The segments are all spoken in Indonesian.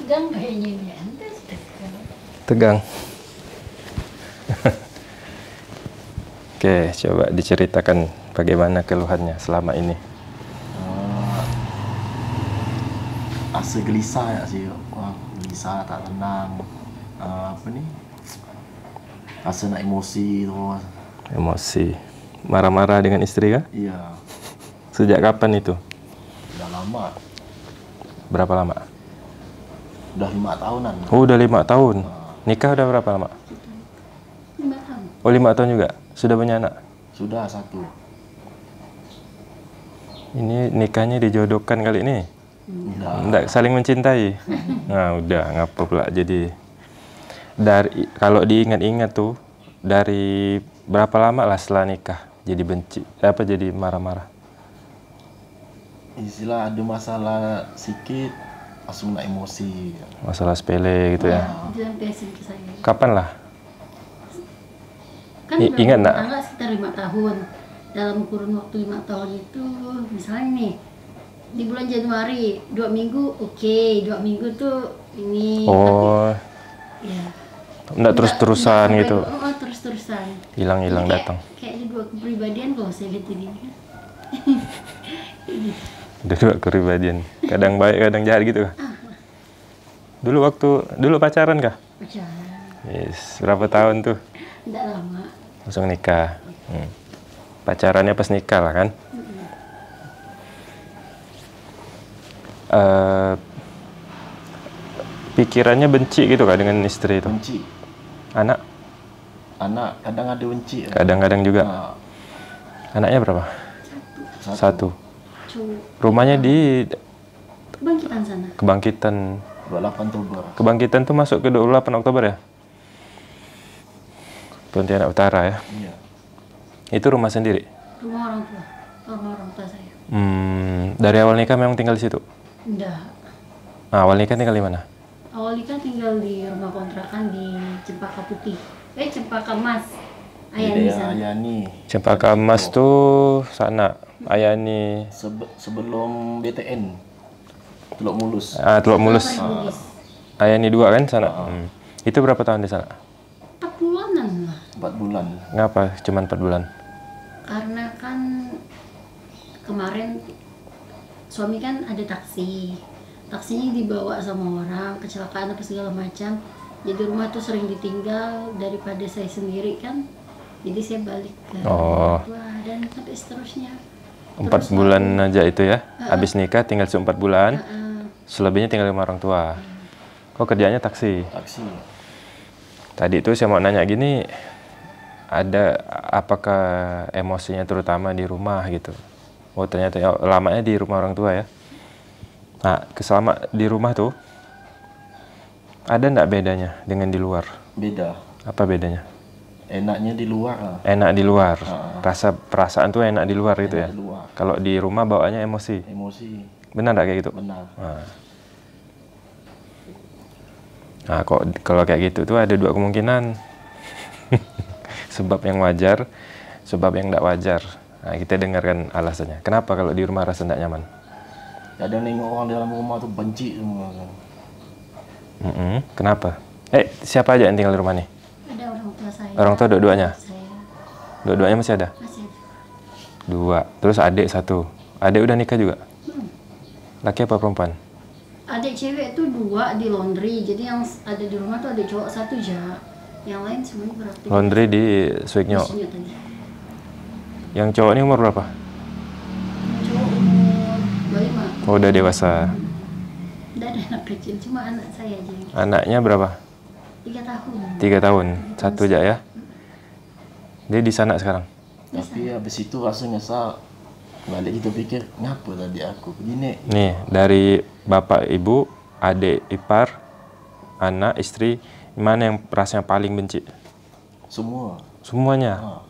Tegang kayaknya ini. Entes tegang. Tegang. Oke, coba diceritakan bagaimana keluhannya selama ini. Rasa gelisah ya sih. Wah, gelisah, tak tenang. Apa nih? Rasa nak emosi terus. Emosi. Marah-marah dengan istri kah? Iya, Sejak kapan itu? udah lama. Berapa lama? Udah 5 tahunan. Oh, udah 5 tahun. Nikah udah berapa lama? 5 tahun. Oh, 5 tahun juga. Sudah punya anak? Sudah 1. Ini nikahnya dijodohkan kali ini? Enggak. Enggak, saling mencintai. Nah, udah ngapa pula jadi. Dari kalau diingat-ingat tuh, dari berapa lama lah setelah nikah jadi benci, jadi marah-marah? Istilah ada masalah sedikit langsung nak emosi. Masalah sepele gitu ya. Dia besin ke saya. Kapan lah? Kan Ingat nggak? Tangga sekitar 5 tahun. Dalam kurun waktu 5 tahun itu, misalnya nih, di bulan Januari, 2 minggu oke, 2 minggu tuh ini. Oh, Tapi, ya. enggak terus-terusan Nggak gitu. sampai- Oh, terus-terusan. Hilang-hilang Jadi datang. Kayaknya dua kepribadian kalau saya lihat ini. Udah 2 kepribadian. Kadang baik, kadang jahat gitu kah? Dulu pacaran kah? Pacaran. Yes, berapa tahun tuh? Tidak lama. Langsung nikah. Pacarannya pas nikah lah kan? Pikirannya benci gitu kah dengan istri itu? Benci. Anak? Anak kadang ada benci. Kadang-kadang juga. Nah, Anaknya berapa? Satu. Cowok. Rumahnya di Kebangkitan sana. Kebangkitan. 28 Oktober. Kebangkitan tuh masuk ke 28 Oktober ya? Pontianak Utara ya? Iya. Itu rumah sendiri? Rumah orang tua. Rumah orang tua saya. Dari awal nikah memang tinggal di situ? Enggak. Nah, awal nikah tinggal di mana? Awal nikah tinggal di rumah kontrakan di Cempaka Putih. Cempaka Mas. Ayani Iya, sana. Ayani. Cempaka Mas tuh sana. Ayani. Sebelum BTN. Teluk Mulus. Teluk Mulus. Bugis. Ayani 2 kan sana? Itu berapa tahun di sana? 4 bulanan lah. 4 bulan. Ngapa? Cuman 4 bulan? Karena kan kemarin suami kan ada taksi. Taksinya dibawa sama orang, kecelakaan apa segala macam. Jadi rumah tuh sering ditinggal daripada saya sendiri kan. Jadi saya balik ke Oh. orang tua dan sampai seterusnya. 4 bulan aja itu ya? Habis nikah tinggal 4 bulan. Selebihnya tinggal sama orang tua. Oh, kerjanya taksi. Taksi. Tadi itu saya mau nanya gini, apakah emosinya terutama di rumah gitu? Oh, ternyata ya, lamanya di rumah orang tua ya. Nah, selama di rumah tuh, ada nggak bedanya dengan di luar? Beda. Apa bedanya? Enaknya di luar lah. Enak di luar. Perasaan tuh enak di luar gitu ya. Di luar. Kalau di rumah bawaannya emosi. Emosi. Benar nggak kayak gitu? Benar. Nah, kalau kayak gitu tuh ada 2 kemungkinan. Sebab yang wajar, sebab yang tidak wajar. Nah, kita dengarkan alasannya. Kenapa kalau di rumah rasa tidak nyaman? Kadang nengok orang dalam rumah tuh benci semua. Kenapa? Siapa aja yang tinggal di rumah nih? Ada orang tua saya. Orang tua dua-duanya? Saya Dua-duanya masih ada? masih 2. Terus adik 1. Adik udah nikah juga? Laki apa perempuan? adik cewek tuh 2 di laundry. Jadi yang ada di rumah tuh ada cowok 1 aja. Yang lain semuanya beraktivitas. Laundry di Swiknyo. Maksudnya tadi. Yang cowok ini umur berapa? Cowok umur 25. Oh, udah dewasa. Udah ada anak kecil, cuma anak saya aja yang Anaknya berapa? 3 tahun. 3 tahun. 1 aja ya? Dia di sana sekarang? Tapi habis itu rasa nyesal. Balik kita pikir, ngapa tadi aku begini? Nih, dari bapak, ibu, adik, ipar, anak, istri, mana yang rasanya paling benci? Semua. Semuanya?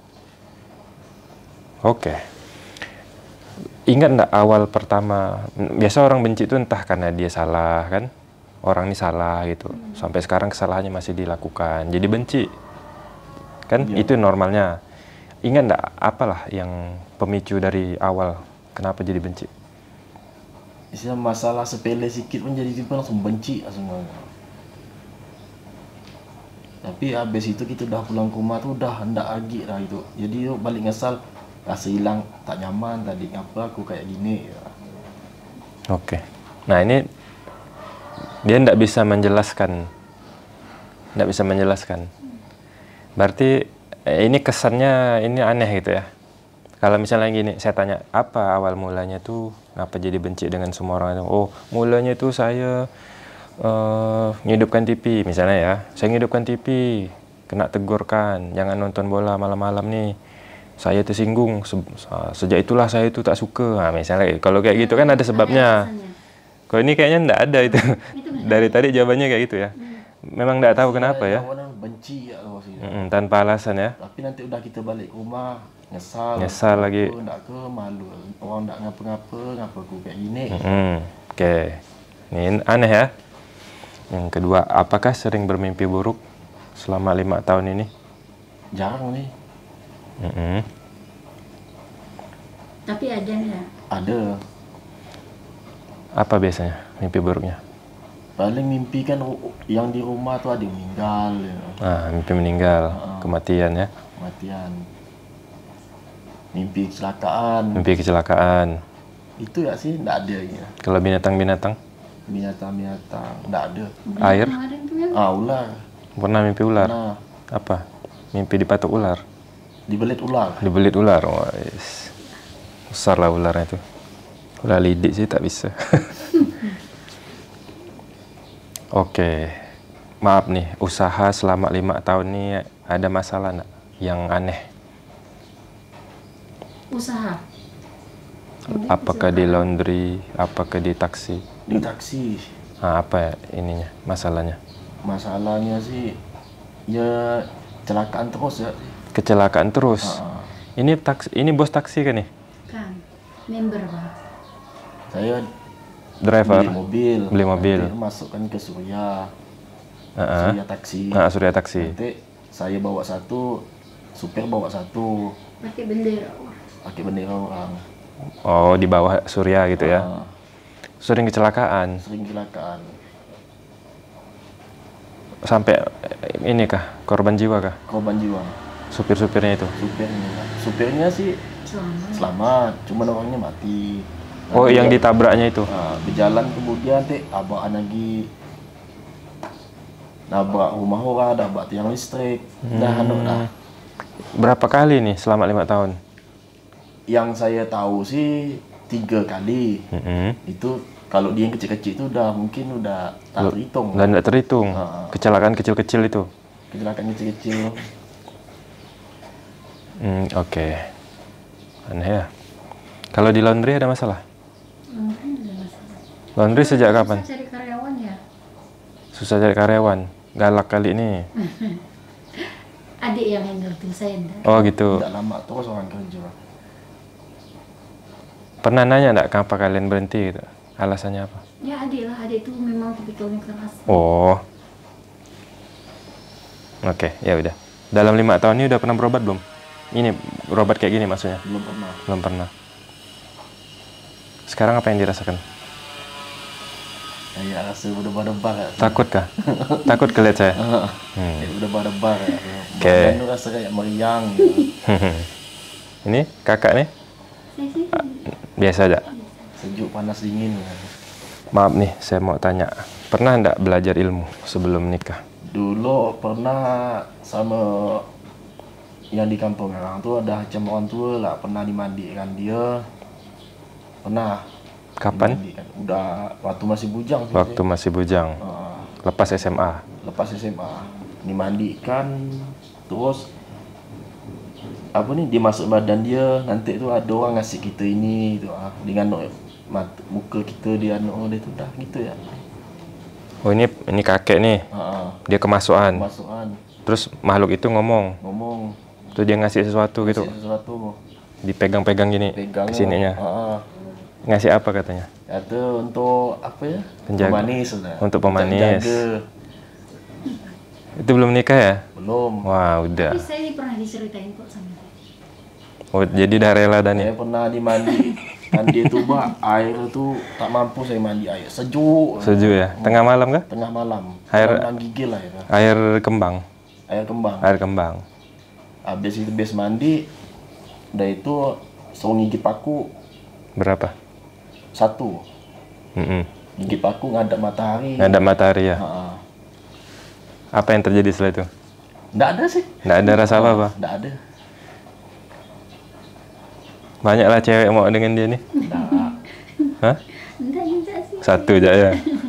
Oke. Ingat nggak awal pertama, biasa orang benci itu entah karena dia salah kan? Orang ini salah gitu. Sampai sekarang kesalahannya masih dilakukan. Jadi benci. Kan itu normalnya. Ingat nggak apalah yang pemicu dari awal kenapa jadi benci? istilah masalah sepele sikit pun jadi tiba langsung benci langsung. Tapi habis itu kita udah pulang ke rumah tuh udah hendak lagi lah itu. Jadi yuk balik ngesal, rasa hilang, tak nyaman tadi ngapa aku kayak gini ya. Oke. Nah ini dia nggak bisa menjelaskan, Berarti ini kesannya ini aneh gitu ya. Kalau misalnya gini, saya tanya apa awal mulanya tuh, ngapa jadi benci dengan semua orang itu? Oh, mulanya tuh saya ngidupkan TV misalnya ya, saya ngidupkan TV, kena tegur kan, jangan nonton bola malam-malam nih, saya tersinggung, sejak itulah saya itu tak suka. Nah, misalnya kalau kayak gitu kan ada sebabnya. Kalau ini kayaknya nggak ada itu. Dari tadi jawabannya kayak gitu ya. Memang nggak tahu kenapa ya. Benci ya sih. Tanpa alasan ya. Tapi nanti udah kita balik ke rumah nyesal lagi. Nggak ke malu orang nggak ngapa-ngapa aku kayak gini. Oke. Ini aneh ya. Yang kedua, apakah sering bermimpi buruk selama 5 tahun ini? Jarang nih. Tapi ada nggak? Ada. Apa biasanya mimpi buruknya? Paling mimpi kan yang di rumah tuh ada yang meninggal ya. Mimpi meninggal, kematian ya. Kematian. Mimpi kecelakaan. Itu ya sih enggak ada ya. Kalau binatang-binatang? Binatang enggak ada. Air? Ular. Pernah mimpi ular? Nah. Apa? Mimpi dipatok ular? Dibelit ular. Oh, yes. Besar lah ularnya itu. Ular lidik sih tak bisa. Oke. Maaf nih, usaha selama 5 tahun ini ada masalah nggak yang aneh? Usaha? Apakah di laundry, apakah di taksi? Di taksi. Apa ya ininya, masalahnya? Masalahnya sih, ya kecelakaan terus ya. Kecelakaan terus? Ini bos taksi kan nih? Kan, member Pak. Saya driver? Beli mobil. Nanti masukkan ke Surya. Surya taksi. Nanti saya bawa satu, supir bawa satu. Pakai bendera orang. Oh, di bawah Surya gitu ya? Sering kecelakaan? Sampai ini kah? Korban jiwa kah? Korban jiwa. Supir-supirnya itu? Supirnya sih selamat, cuman orangnya mati. Oh, yang ditabraknya itu? Berjalan kemudian tabrakan lagi. Nabrak rumah orang, nabrak tiang listrik. Berapa kali nih selama 5 tahun? Yang saya tahu sih 3 kali. Itu kalau dia yang kecil-kecil itu mungkin udah tak terhitung. Nggak terhitung? Kecelakaan kecil-kecil itu? Kecelakaan kecil-kecil. Oke. Aneh ya. Kalau di laundry ada masalah? Laundry sejak kapan? Susah cari karyawan ya? Susah cari karyawan? Galak kali ini. Adik yang handle tuh, saya enggak. Oh gitu. Tidak lama terus orang kerja. Pernah nanya enggak kenapa kalian berhenti gitu? Alasannya apa? Ya adik lah, adik tuh memang tipikalnya keras. Oh. Oke, ya udah. Dalam 5 tahun ini udah pernah berobat belum? Ini berobat kayak gini maksudnya? Belum pernah. Sekarang apa yang dirasakan? Ya rasa berdebar-debar ya. Takut kah? Takut kelihat saya? Berdebar-debar ya. Oke. Itu rasa kayak meriang gitu. Ini kakak nih? Biasa aja? Sejuk, panas, dingin ya. Maaf nih, saya mau tanya. Pernah enggak belajar ilmu sebelum nikah? Dulu pernah sama yang di kampung orang tuh ada macam orang tua lah, pernah dimandikan dia. Pernah. Kapan? Udah waktu masih bujang. Waktu masih bujang. Lepas SMA. Dimandikan, terus dimasuk badan dia, nanti itu ada orang ngasih kita ini itu dengan muka kita dia itu dah gitu ya. Oh ini kakek nih. Dia kemasukan. Terus makhluk itu ngomong. Terus dia ngasih sesuatu gitu. Dipegang-pegang gini kesininya. Ngasih apa katanya? Itu untuk apa ya? Pemanis. Untuk pemanis. Itu belum nikah ya? Belum. Wah, udah. Tapi saya pernah diceritain kok sama dia. Oh, jadi udah rela dan saya pernah dimandi Kan dia tuh Mbak, air tuh tak mampu saya mandi air. Sejuk. Sejuk ya. Tengah malam kah? Tengah malam. Air- Malam gigil lah ya. Air kembang. Air kembang. Air kembang. Habis itu habis mandi, udah itu suruh gigit paku Berapa? 1. Gigit paku ngadap matahari. Ngadap matahari ya. Heeh. Apa yang terjadi setelah itu? Nggak ada sih. Nggak ada rasa apa-apa? Nggak ada. Banyaklah cewek mau dengan dia nih. Nggak. Hah? Enggak juga sih. Satu aja ya.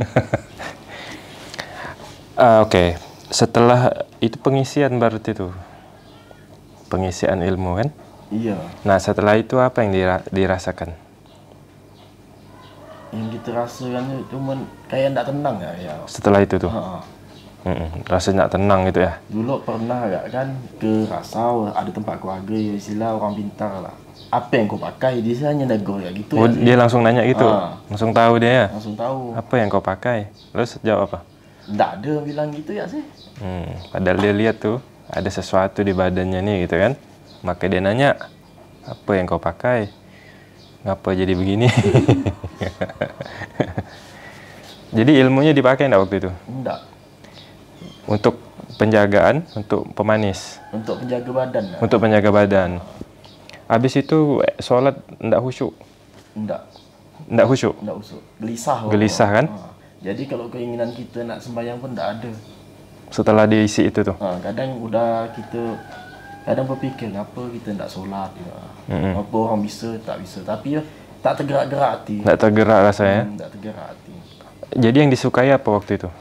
Oke. Setelah itu pengisian berarti itu. Pengisian ilmu kan? Iya. Nah setelah itu apa yang dirasakan? Yang kita rasakan cuman kayak nggak tenang ya. Setelah itu tuh? Heeh. Rasanya tenang gitu ya? Dulu pernah gak kan ke Rasau, ada tempat keluarga ya, istilah orang pintar lah. Apa yang kau pakai? Dia hanya nego ya gitu. Oh ya, dia langsung nanya gitu? Langsung tahu dia ya? langsung tahu. Apa yang kau pakai? Terus jawab apa? Nggak ada bilang gitu ya sih. Padahal dia lihat tuh ada sesuatu di badannya nih gitu kan. Maka dia nanya, apa yang kau pakai? Ngapa jadi begini? Jadi ilmunya dipakai enggak waktu itu? Enggak. Untuk penjagaan, untuk pemanis? Untuk penjaga badan ya? Untuk penjaga badan. Habis itu sholat enggak khusyuk? Enggak. Enggak khusyuk? Enggak usuk. Gelisah. Gelisah kan? Jadi kalau keinginan kita nak sembahyang pun enggak ada. Setelah diisi itu tuh? Kadang udah kita kadang berpikir apa kita enggak sholat ya. Apa orang bisa tak bisa, tapi ya tak tergerak-gerak hati. Enggak tergerak rasanya? Enggak tergerak hati. Jadi yang disukai apa waktu itu?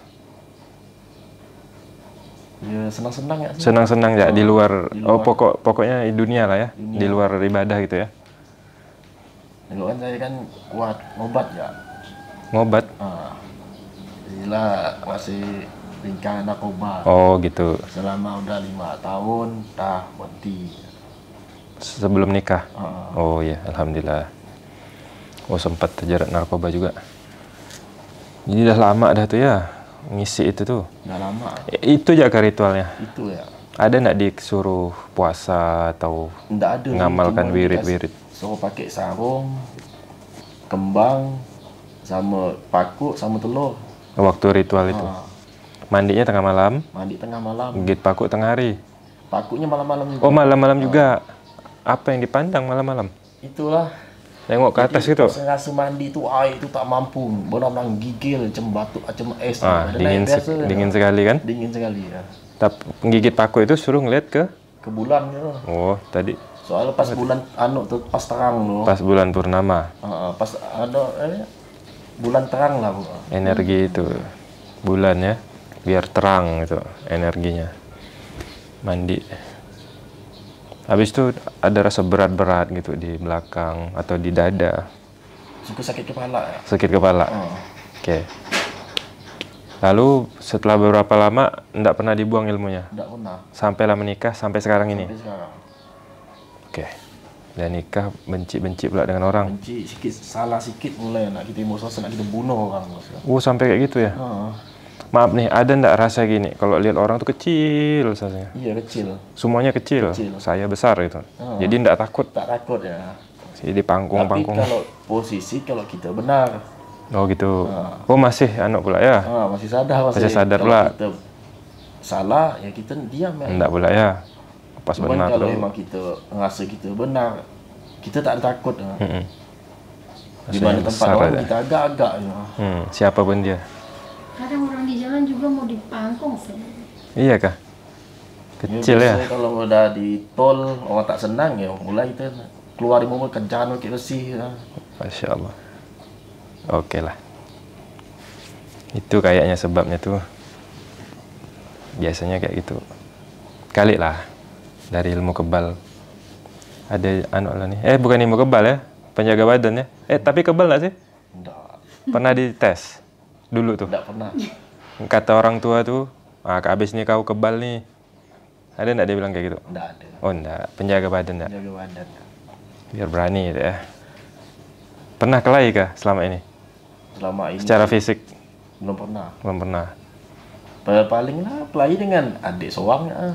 Ya senang-senang ya sih. Senang-senang ya di luar. Di Oh luar. pokoknya di dunia lah ya, Dunia. di luar ibadah gitu ya. Dulu kan saya kan kuat ngobat ya. Ngobat. Inilah masih lingkaran narkoba. Oh gitu. Selama udah 5 tahun, dah berhenti. Sebelum nikah. Ah. Oh iya, alhamdulillah. Oh sempat terjerat narkoba juga. Jadi udah lama dah tuh ya ngisi itu tuh. Udah lama. Itu aja ke ritualnya. Itu ya. Ada nggak disuruh puasa atau Nggak ada. ngamalkan Cuma wirid-wirid? suruh pakai sarung, kembang, sama paku, sama telur. Waktu ritual itu? Mandinya tengah malam, Mandi tengah malam. gigit paku tengah hari. Pakunya malam-malam juga. Oh malam-malam juga. Apa yang dipandang malam-malam? Itulah. Nengok ke atas gitu? Saya rasa mandi itu air itu tak mampu. Benar-benar gigil, macam batuk, macam es. Ada Dingin, naik biasa, dingin sekali kan? Dingin sekali ya. Tapi penggigit paku itu suruh ngeliat ke? Ke bulan ya. Oh tadi Soalnya pas bulan tuh pas terang loh. pas bulan purnama. Pas ada bulan terang lah Bu. Energi itu bulan ya, biar terang itu energinya. Mandi. Habis itu ada rasa berat-berat gitu di belakang atau di dada. Suka sakit kepala ya. Sakit kepala. Oke. Lalu setelah beberapa lama enggak pernah dibuang ilmunya? Enggak pernah. Sampailah menikah sampai sekarang ini? Sampai sekarang. Oke. Dan nikah benci-benci pula dengan orang? Benci, salah sikit mulai nak kita emosi, nak kita bunuh orang. Oh sampai kayak gitu ya? Maaf nih, ada ndak rasa gini, kalau lihat orang tuh kecil rasanya? Iya kecil. Semuanya kecil. Saya besar gitu. Jadi ndak takut? Tak takut ya. Jadi panggung-panggung. Tapi kalau posisi kalau kita benar. Oh gitu. Oh masih anak pula ya? Masih sadar. Masih sadar kalau pula. Kita salah ya kita diam ya. Ndak pula ya? Pas Cuman benar kalau tuh. emang kita ngerasa kita benar, kita tak takut ya. Di Maksudnya mana tempat besar orang ada. kita agak-agak ya. Siapapun dia. Kadang orang di jalan juga mau dipangkong sih. Iya kah? Kecil ya? Biasanya kalau udah di tol orang tak senang ya mulai kita keluar di mobil kencan pakai besi ya. Masya Allah. Oke lah. Itu kayaknya sebabnya tuh. Biasanya kayak gitu. Kali lah. Dari ilmu kebal. Ada anu lah nih. Bukan ilmu kebal ya. Penjaga badan ya. Tapi kebal nggak sih? Enggak. Pernah dites? Dulu tuh. Enggak pernah. Kata orang tua tuh. Habis nih kau kebal nih. Ada nggak dia bilang kayak gitu? Enggak ada. Oh enggak. Penjaga badan enggak? Jaga badan. Biar berani gitu ya. Pernah kelahi kah selama ini? Selama ini Secara fisik? belum pernah. Belum pernah. Paling lah pelai dengan adik soang ya.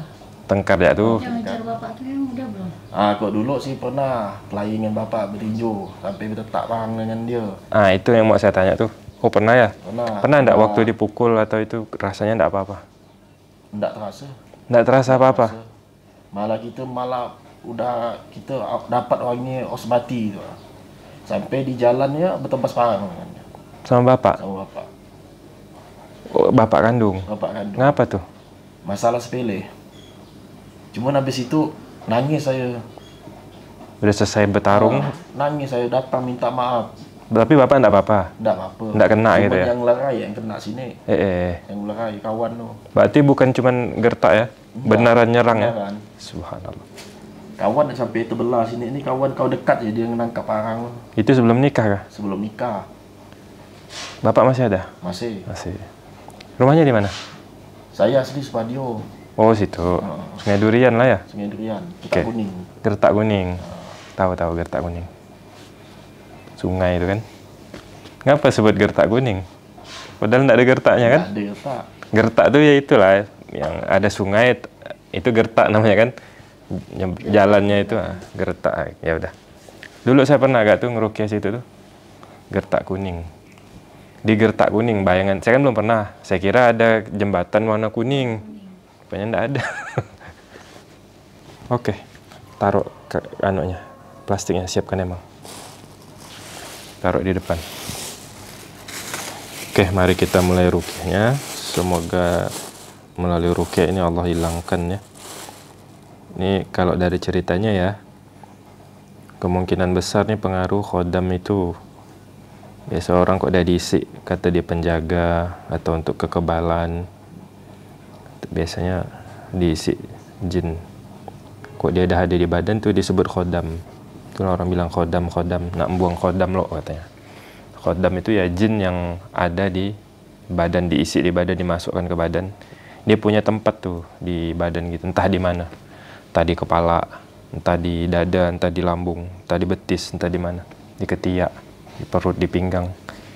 Tengkar ya tuh. Yang ngejar bapak tuh yang udah belum? Kok dulu sih pernah kelahi dengan bapak bertinju sampai berdetak perang dengan dia. Itu yang mau saya tanya tuh. Oh pernah ya? Pernah enggak Pernah. waktu dipukul atau itu rasanya enggak apa-apa? Enggak terasa. Enggak terasa apa-apa? Malah kita kita dapat orangnya osmati tu. Sampai di jalannya bertembas parang dengan dia. Sama bapak? Sama bapak. Oh, bapak kandung? Bapak kandung. Ngapa tuh? Masalah sepele. Cuman habis itu nangis saya. Udah selesai bertarung, Nangis saya datang minta maaf. tapi bapak enggak apa-apa? Enggak apa-apa. Enggak kena Cuman gitu ya? yang lerai yang kena sini. Yang lerai kawan tuh. Berarti bukan cuman gertak ya? Beneran nyerang ya? Beneran. Subhanallah. Kawan sampai terbelah sini. Ini kawan kau dekat ya dia menangkap parang Itu sebelum nikah kah? sebelum nikah. Bapak masih ada? Masih. Masih. Rumahnya di mana? Saya asli Supadio. Oh situ. Sungai Durian lah ya? Sungai Durian, Oke. Kita Kuning. Gertak Kuning. Tahu Gertak Kuning. Sungai itu kan. Ngapa sebut Gertak Kuning? Padahal enggak ada gertaknya kan? Ada tak? Gertak tuh ya itulah yang ada sungai itu gertak namanya kan. Jalannya itu gertak. Ya udah. Dulu saya pernah agak tuh ngerukyah situ tuh. Gertak Kuning. Di Gertak Kuning bayangan saya kan belum pernah. Saya kira ada jembatan warna kuning. Rupanya enggak ada. Oke. Taruh ke anunya. Plastiknya siapkan emang. Taruh di depan. Oke, mari kita mulai rukyahnya. Semoga melalui rukyah ini Allah hilangkan ya. Ini kalau dari ceritanya ya, kemungkinan besar nih pengaruh khodam itu. Biasa orang kok udah diisi, kata dia penjaga atau untuk kekebalan. Biasanya diisi jin. Kok dia dah ada di badan tuh disebut khodam. Itulah orang bilang khodam, nak buang khodam lo katanya. Khodam itu ya jin yang ada di badan, diisi di badan, dimasukkan ke badan. Dia punya tempat tuh di badan gitu, entah di mana. Entah di kepala, entah di dada, entah di lambung, entah di betis, entah di mana. Di ketiak, di perut, di pinggang.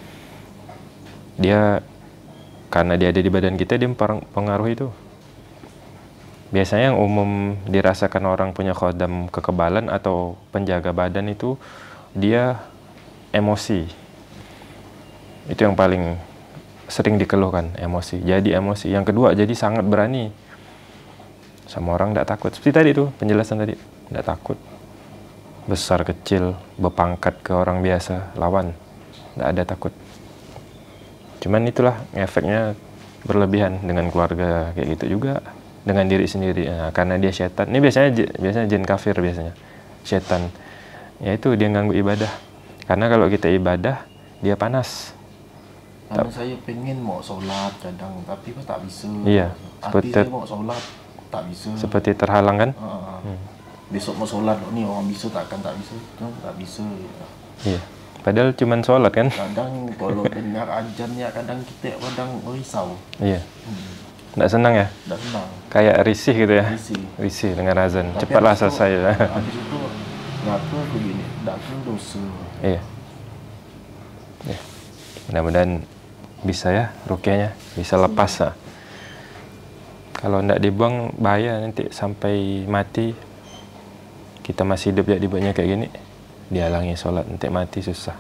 Dia karena dia ada di badan kita, dia pengaruh itu. Biasanya yang umum dirasakan orang punya khodam kekebalan atau penjaga badan itu dia emosi. Itu yang paling sering dikeluhkan, emosi. Jadi emosi. Yang kedua jadi sangat berani. Sama orang tidak takut. Seperti tadi tuh penjelasan tadi, tidak takut. Besar kecil, berpangkat ke orang biasa, lawan. Tidak ada takut. Cuman itulah efeknya berlebihan dengan keluarga kayak gitu juga. Dengan diri sendiri, karena dia setan. Ini biasanya jin kafir biasanya, setan. Yaitu dia ganggu ibadah. Karena kalau kita ibadah, dia panas. Karena saya pengen mau sholat kadang, tapi kok tak bisa. Iya. Hati saya mau sholat, tak bisa. Seperti terhalang kan? Besok mau sholat, nih orang bisa tak bisa. Tak bisa. Iya. Padahal cuman sholat kan? Kadang kalau dengar ajannya, kadang kita risau. Iya. Nggak senang ya? Nggak senang. Kayak risih gitu ya? Risih dengan azan. Tapi Cepatlah habis itu- selesai. Habis itu, ngapa begini? Nggak ke dosa. Iya. Ya. Mudah-mudahan bisa ya rukyahnya. Bisa lepas. Kalau nggak dibuang bahaya nanti sampai mati. Kita masih hidup ya dibuatnya kayak gini. Dihalangi sholat nanti mati susah.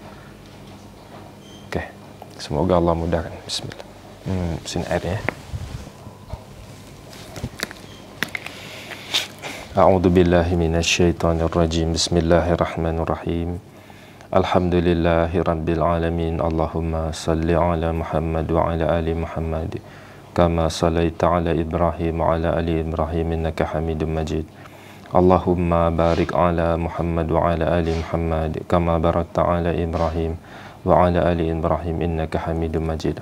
Oke. Semoga Allah mudahkan. Bismillah. Sini airnya. A'udzu billahi minasyaitonir rajim. Bismillahirrahmanirrahim. Alhamdulillahi rabbil alamin. Allahumma salli ala Muhammad wa ala ali Muhammad kama sallaita ala Ibrahim wa ala ali Ibrahim innaka Hamidum Majid. Allahumma barik ala Muhammad wa ala ali Muhammad kama barakta ala Ibrahim wa ala ali Ibrahim innaka Hamidum Majid.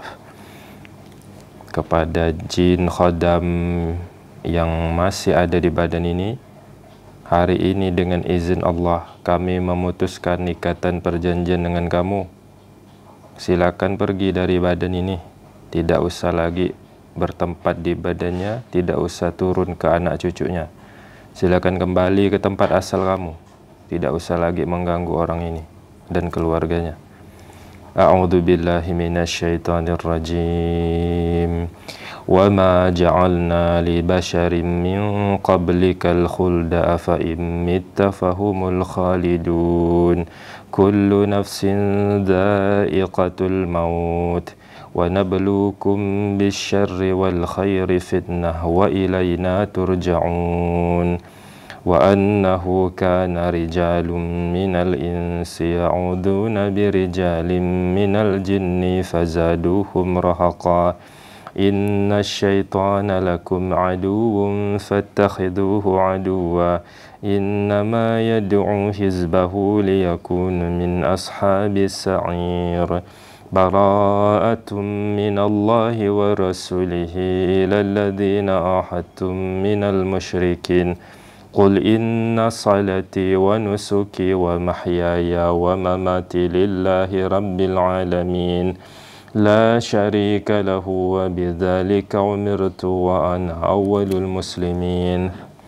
Kepada jin khodam yang masih ada di badan ini, hari ini dengan izin Allah kami memutuskan ikatan perjanjian dengan kamu. Silakan pergi dari badan ini. Tidak usah lagi bertempat di badannya, tidak usah turun ke anak cucunya. Silakan kembali ke tempat asal kamu. Tidak usah lagi mengganggu orang ini dan keluarganya. A'udzu billahi minasyaitonir rajim. Wa ma ja'alna li basharin min qablikal khulda afa in mitta fahumul khalidun. Kullu nafsin dha'iqatul maut. Wa nabluukum bisyarri wal khairi fitnah wa ilayna turja'un. وأنه كان رجال من الإنس يعوذون برجال من الجن فزادوهم رهقا إن الشيطان لكم عدو فاتخذوه عدوا إنما يدعو حزبه ليكون من أصحاب السعير براءة من الله ورسوله إلى الذين عاهدتم من المشركين قل إن صلاتي ونسكي ومحياي ومماتي لله رب العالمين لا شريك له وبذلك أمرت وأنا أول المسلمين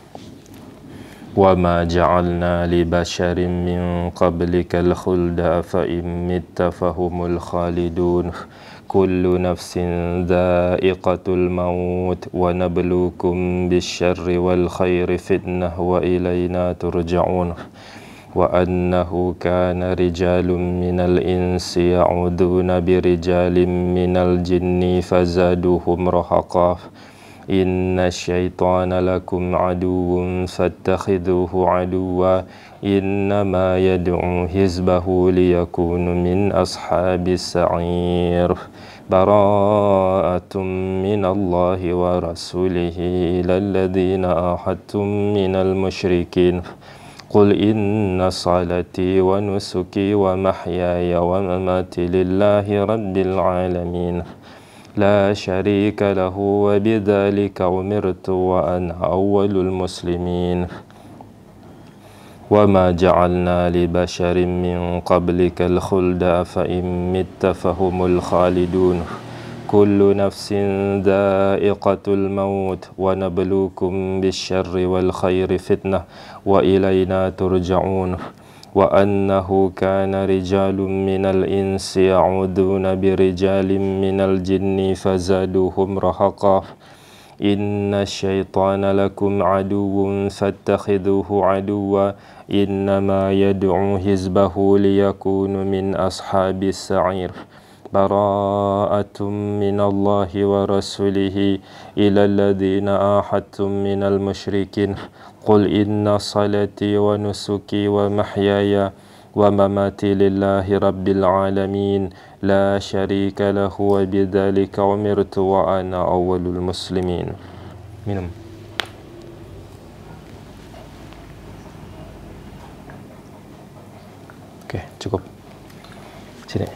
وما جعلنا لبشر من قبلك الخلد أفإن مت فهم الخالدون كل نفس ذائقة الموت ونبلوكم بالشر والخير فتنة وإلينا ترجعون وأنه كان رجال من الإنس يعوذون برجال من الجن فزادوهم رهقا إن الشيطان لكم عدو فاتخذوه عدوا إنما يدعو حزبه ليكون من أصحاب السعير براءة من الله ورسوله إلى الذين عاهدتم من المشركين قل إن صلاتي ونسكي ومحياي ومماتي لله رب العالمين لا شريك له وبذلك أمرت وأنا أول المسلمين وما جعلنا لبشر من قبلك الخلد أفإن مت فهم الخالدون كل نفس ذائقة الموت ونبلوكم بالشر والخير فتنة وإلينا ترجعون وأنه كان رجال من الإنس يعوذون برجال من الجن فزادوهم رهقا إن الشيطان لكم عدو فاتخذوه عدوا إنما يدعو حزبه ليكون من أصحاب السعير براءة من الله ورسوله إلى الذين عاهدتم من المشركين قل إن صلاتي ونسكي ومحياي ومماتي لله رب العالمين لا شريك له وبذلك أمرت وأنا أول المسلمين. Minum. Oke, cukup. Sini.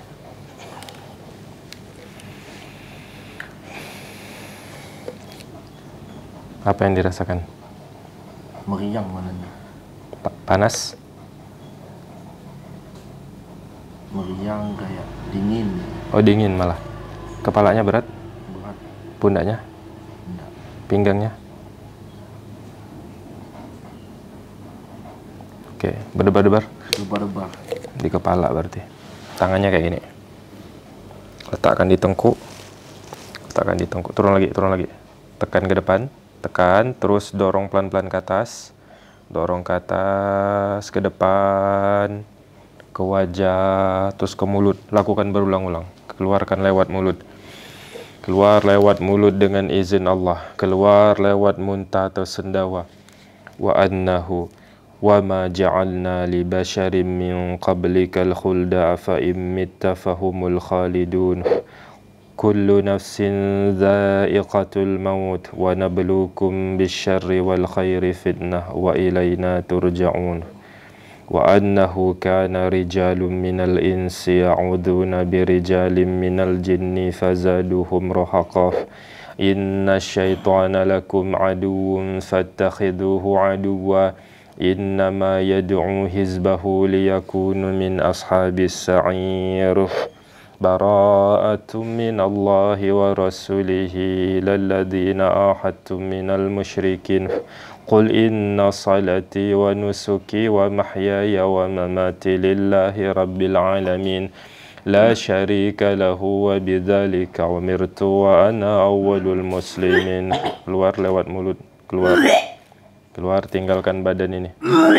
Apa yang dirasakan? Meriang mananya. Panas? Meriang kayak dingin. Oh, dingin malah. Kepalanya berat? Berat. Pundaknya? Enggak. Pinggangnya? Oke, berdebar-debar? Berdebar-debar. Di kepala berarti. Tangannya kayak gini. Letakkan di tengkuk. Letakkan di tengkuk. Turun lagi, turun lagi. Tekan ke depan. Tekan, terus dorong pelan-pelan ke atas. Dorong ke atas, ke depan, ke wajah, terus ke mulut. Lakukan berulang-ulang. Keluarkan lewat mulut. Keluar lewat mulut dengan izin Allah. Keluar lewat muntah atau sendawa. Wa annahu wa ma ja'alna li basharin min qablikal khulda afa in mitta fahumul khalidun. Kullu nafsin dha'iqatul maut wa nabluukum bisyarri wal khairi fitnah wa ilayna turja'un wa annahu kana rijalun minal insi ya'uduna birijalin minal jinni fazaduhum rahaqa inna syaitana lakum aduwwun fattakhiduhu aduwwa innama yad'u hizbahu liyakunu min ashabis sa'ir براءة من الله ورسوله إلى الذين عاهدتم من المشركين قل إن صلاتي ونسكي ومحياي ومماتي لله رب العالمين لا شريك له وبذلك أمرت وأنا أول المسلمين. Keluar lewat mulut, keluar, tinggalkan badan ini.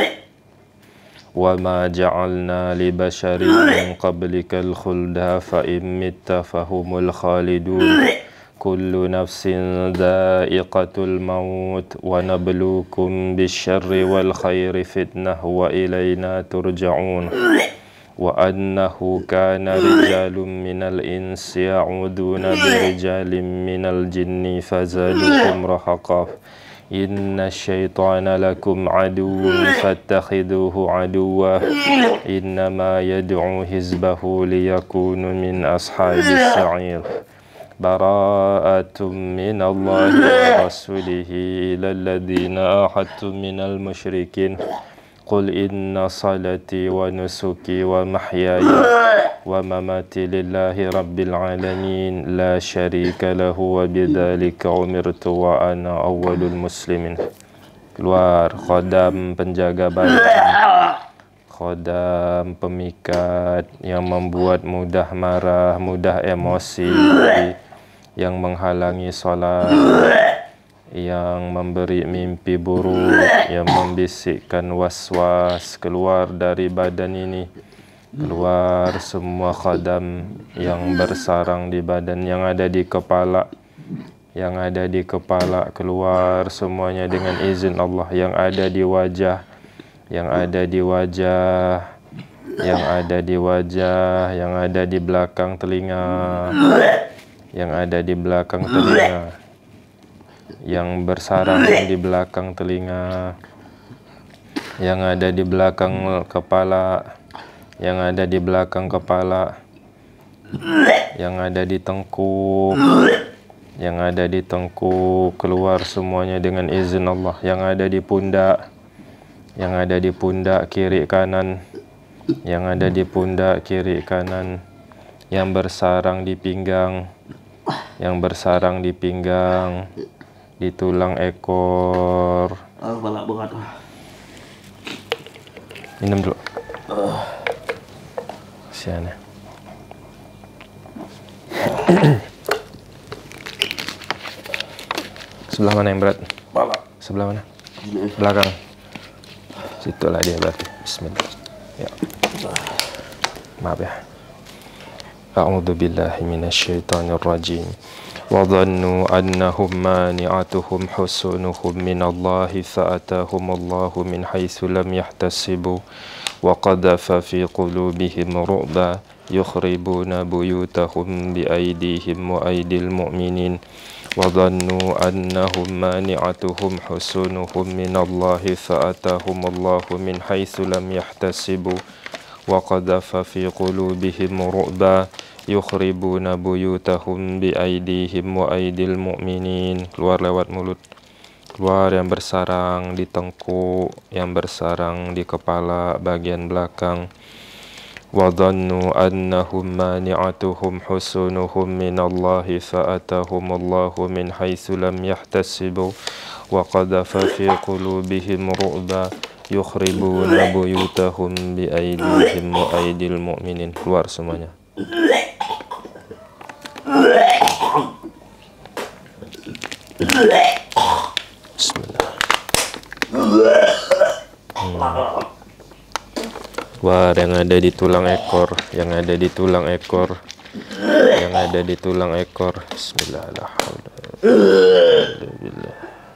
وما جعلنا لبشر من قبلك الخلد فإن مت فهم الخالدون كل نفس ذائقة الموت ونبلوكم بالشر والخير فتنة وإلينا ترجعون وأنه كان رجال من الإنس يعوذون برجال من الجن فزادوهم رهقا إن الشيطان لكم عدو فاتخذوه عدوا إنما يدعو حزبه ليكونوا من أصحاب السعير براءة من الله ورسوله إلى الذين عاهدتم من المشركين قل إن صلاتي ونسكي ومحياي ومماتي لله رب العالمين لا شريك له وبذلك أمرت وأنا أول المسلمين. Keluar, khodam penjaga badan, khodam pemikat yang membuat mudah marah, mudah emosi, yang menghalangi sholat, yang memberi mimpi buruk, yang membisikkan was-was. Keluar dari badan ini, keluar semua khadam yang bersarang di badan, yang ada di kepala, keluar semuanya dengan izin Allah. Yang ada di wajah, yang ada di wajah, yang ada di wajah, yang ada di belakang telinga, yang ada di belakang telinga, yang bersarang di belakang telinga, yang ada di belakang kepala, yang ada di belakang kepala, yang ada di tengkuk, yang ada di tengkuk, keluar semuanya dengan izin Allah. Yang ada di pundak, yang ada di pundak kiri kanan, yang ada di pundak kiri kanan, yang bersarang di pinggang, yang bersarang di pinggang, di tulang ekor. Kepala berat. Minum dulu. Kasihan ya. Sebelah mana yang berat? Kepala. Sebelah mana? Belakang. Situlah dia berarti. Bismillah. Ya. Maaf ya. A'udzu billahi minasyaitonir rajim. وظنوا أنهم مانعتهم حصونهم من الله فأتاهم الله من حيث لم يحتسبوا وقذف في قلوبهم رعبا يخربون بيوتهم بأيديهم وأيدي المؤمنين وظنوا أنهم مانعتهم حصونهم من الله فأتاهم الله من حيث لم يحتسبوا وقذف في قلوبهم رعبا yukhribuna buyutahum biaidihim wa aidil mu'minin. Keluar lewat mulut, keluar yang bersarang di tengkuk, yang bersarang di kepala bagian belakang. Wa dhannu annahum mani'atuhum husunuhum minallahi fa'atahumullahu min haitsu lam yahtasibu wa qadhafa fi qulubihim ru'ba yukhribuna buyutahum biaidihim wa aidil mu'minin. Keluar semuanya. Bismillah. Keluar yang ada di tulang ekor, yang ada di tulang ekor, yang ada di tulang ekor. Bismillah. Alhamdulillah.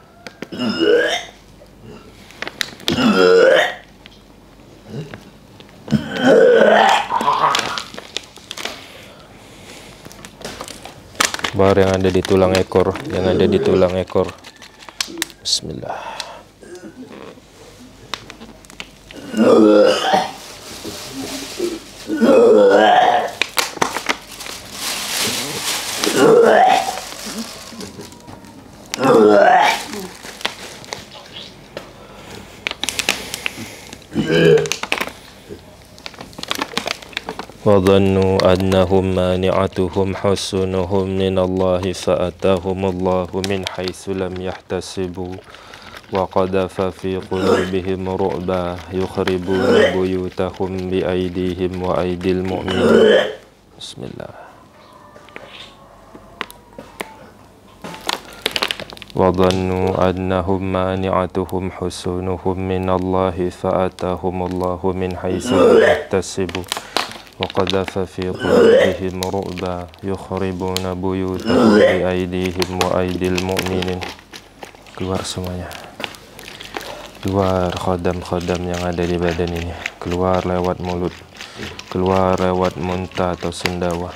Bar yang ada di tulang ekor, yang ada di tulang ekor. Bismillah. وظنوا أنهم مانعتهم حصونهم من الله فأتاهم الله من حيث لم يحتسبوا وقذف في قلوبهم رعبا يخربون بيوتهم بأيديهم وأيدي المؤمنين Bismillah. وظنوا أنهم مانعتهم حصونهم من الله فأتاهم الله من حيث لم يحتسبوا وقذف في قلوبهم رعبا يخربون بيوتهم بأيديهم وأيدي المؤمنين. Keluar semuanya. Keluar khodam-khodam yang ada di badan ini. Keluar lewat mulut. Keluar lewat muntah atau sendawa.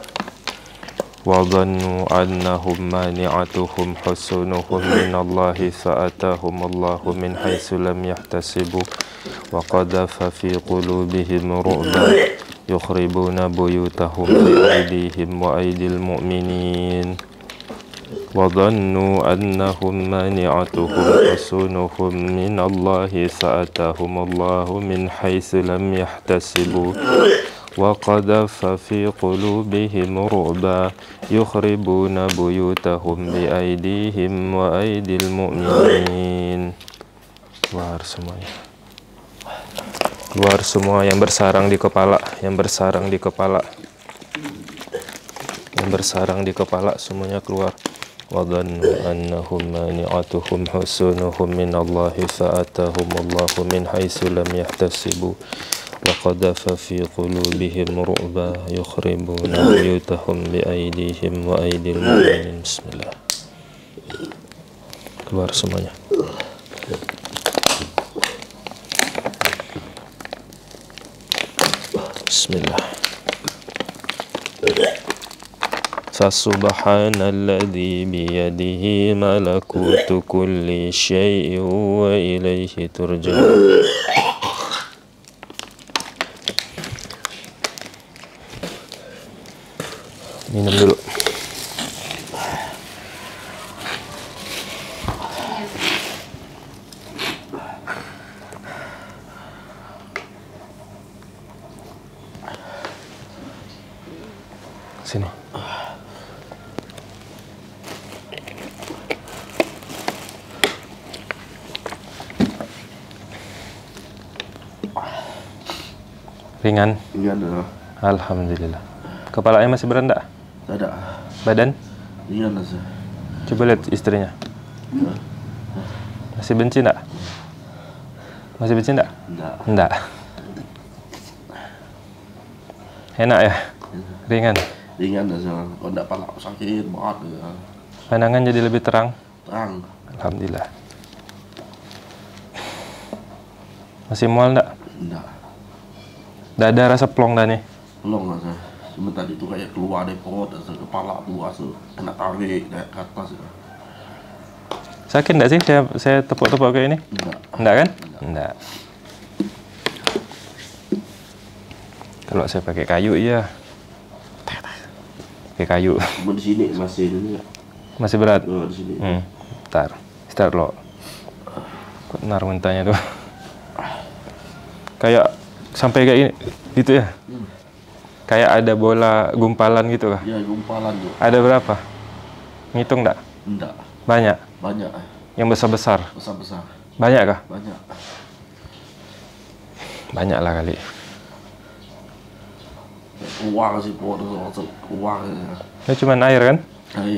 وظنوا أنهم مانعتهم حصونهم من الله فأتاهم الله من حيث لم يحتسبوا وقذف في قلوبهم رعبا يخربون بيوتهم بأيديهم وأيدي المؤمنين وظنوا أنهم مانعتهم حصونهم من الله فأتاهم الله من حيث لم يحتسبوا وقذف في قلوبهم رعبا يخربون بيوتهم بأيديهم وأيدي المؤمنين. Keluar semuanya. Keluar semua yang bersarang di kepala, yang bersarang di kepala. Yang bersarang di kepala semuanya keluar. وظنوا أنهم مانعتهم حصونهم من الله فأتاهم الله من حيث لم يحتسبوا وقذف في قلوبهم رعبا يخربون بيوتهم بأيديهم وأيدي المؤمنين. Bismillah. Keluar semuanya. Bismillah. فسبحان الذي بيده ملكوت كل شيء وإليه ترجعون. Minum dulu. Sini. Ringan? Ringan dah. Alhamdulillah. Kepalanya masih berat enggak? Tak ada. Badan? Ringan dah. Coba lihat istrinya. Masih benci enggak? Masih benci enggak? Enggak. Enggak. Enak ya? Ringan? Ringan dah. Kalau enggak palak sakit, berat dah. Pandangan jadi lebih terang? Terang. Alhamdulillah. Masih mual enggak? Enggak. Enggak ada rasa plong dah nih? Belum lah. Cuma tadi tu kayak keluar dari perut, kepala tu rasa kena tarik naik ke atas. Sakit enggak sih saya tepuk-tepuk kayak ini? Enggak. Enggak kan? Enggak. Kalau saya pakai kayu iya. Pakai kayu. Cuma di sini masih ini. Masih berat? Oh, di sini. Start lo. Kok nar mentahnya tuh. Kayak sampai kayak ini gitu ya. Kayak ada bola gumpalan gitu kah? Ya, gumpalan tu. Ada berapa? Ngitung enggak? Enggak. Banyak? Banyak. Yang besar-besar? Besar-besar. Banyak kah? Banyak. Banyak lah kali. Keluar sih perut tu, rasa keluar. Ini cuma air kan? Iya.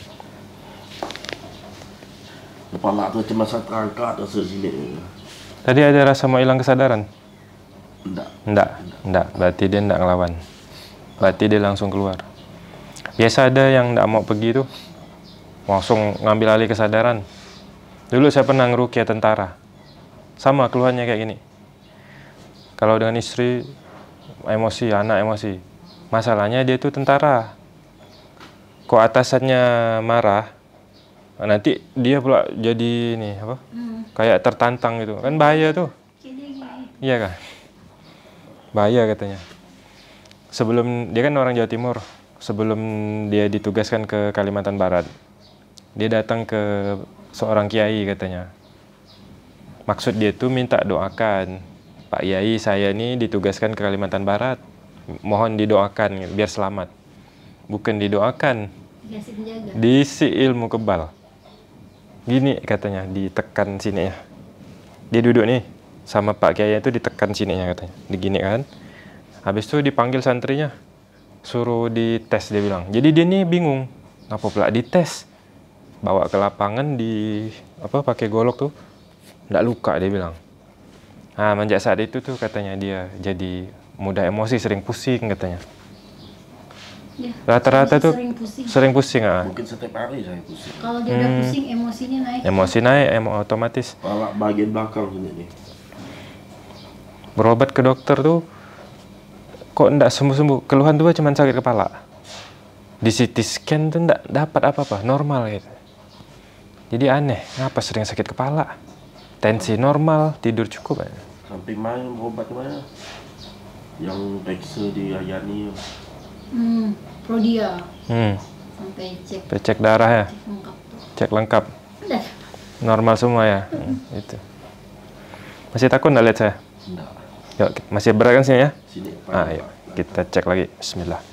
Kepala tu cuma saya terangkat rasa sini. Tadi ada rasa mau hilang kesadaran? Enggak. Enggak. Berarti dia enggak ngelawan. Berarti dia langsung keluar. Biasa ada yang enggak mau pergi tuh. Langsung ngambil alih kesadaran. Dulu saya pernah ngeruqyah tentara. Sama keluhannya kayak gini. Kalau dengan istri, emosi, anak emosi. Masalahnya dia tuh tentara. Kok atasannya marah, nanti dia pula jadi ini apa? Kayak tertantang gitu. Kan bahaya tuh. Iya kan? Bahaya katanya. Sebelum dia kan orang Jawa Timur, sebelum dia ditugaskan ke Kalimantan Barat, dia datang ke seorang kiai katanya. Maksud dia tuh minta doakan, Pak Kiai saya ini ditugaskan ke Kalimantan Barat, mohon didoakan biar selamat. Bukan didoakan, diisi ilmu kebal. Gini katanya, ditekan sini ya. Dia duduk nih sama Pak Kiai itu ditekan sininya katanya. Digini kan. Habis itu dipanggil santrinya. suruh dites, dia bilang. Jadi dia nih bingung, ngapa pula dites, bawa ke lapangan di pakai golok tuh nggak luka, dia bilang. Nah, menjak saat itu tuh katanya dia jadi mudah emosi, sering pusing katanya. Ya, Rata-rata tuh sering pusing. Mungkin setiap hari saya pusing. Kalau dia udah pusing, emosinya naik. Emosi naik, otomatis. Kepala bagian belakang sini nih. Berobat ke dokter tuh kok enggak sembuh-sembuh. Keluhan tuh cuma sakit kepala. Di CT scan tuh enggak dapat apa-apa, normal gitu. Jadi aneh, ngapa sering sakit kepala? Tensi normal, tidur cukup aja. Sampai main berobat kemana? Yang periksa di Ayani. Prodia. Sampai cek darah ya. Cek lengkap. Udah. Normal semua ya. Itu. Masih takut enggak lihat saya? Enggak. Yuk, masih berat kan sini ya? Sini. Ayo, kita cek lagi. Bismillah.